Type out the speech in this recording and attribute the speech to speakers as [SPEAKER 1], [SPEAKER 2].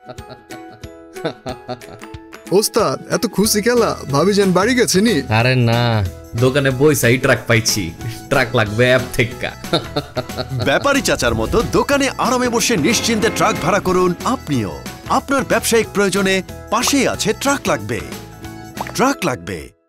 [SPEAKER 1] ওস্তাদ এত খুশি খেলা ভাবি যান বাড়ি গেছে নি?
[SPEAKER 2] আরে না, দোকানে বইসাই ট্রাক পাইছি, ট্রাক লাগবে অ্যাপ থেকে।
[SPEAKER 3] ব্যাপারী চাচার মতো দোকানে আরামে বসে নিশ্চিন্তে ট্রাক ভাড়া করুন আপনিও। আপনার ব্যবসায়িক প্রয়োজনে পাশেই আছে ট্রাক লাগবে।